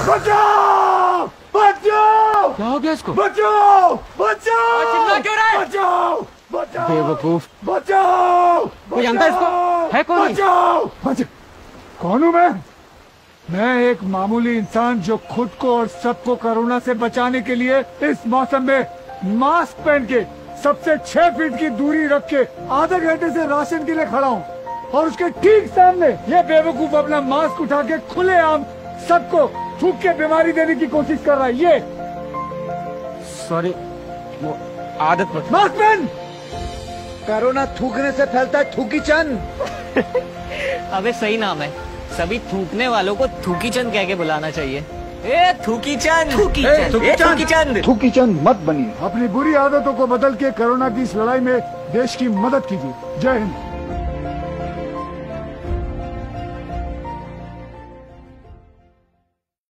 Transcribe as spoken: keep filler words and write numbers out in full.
बचाओ बचाओ। क्या हो गया इसको? बचाओ बचाओ। चिल्ला क्यों रहा है? बचाओ बचाओ बेवकूफ। बचाओ। कोई जानता है इसको? है कौन? बचाओ। कौन हूँ मैं? मैं एक मामूली इंसान जो खुद को और सबको कोरोना से बचाने के लिए इस मौसम में मास्क पहन के सबसे छह फीट की दूरी रख के आधे घंटे से राशन के लिए खड़ा हूँ, और उसके ठीक सामने ये बेवकूफ अपना मास्क उठा के खुलेआम सबको थूक के बीमारी देने की कोशिश कर रहा है। ये सॉरी, वो आदत मत। मास्क पहन। कोरोना थूकने से फैलता है, थूकी चंद। अबे सही नाम है, सभी थूकने वालों को थूकी चंद कह के बुलाना चाहिए। ए थूकी चंद, थूकी चंद, थूकी चंद, थूकी चंद मत बनिए। अपनी बुरी आदतों को बदल के कोरोना की इस लड़ाई में देश की मदद कीजिए। जय हिंद।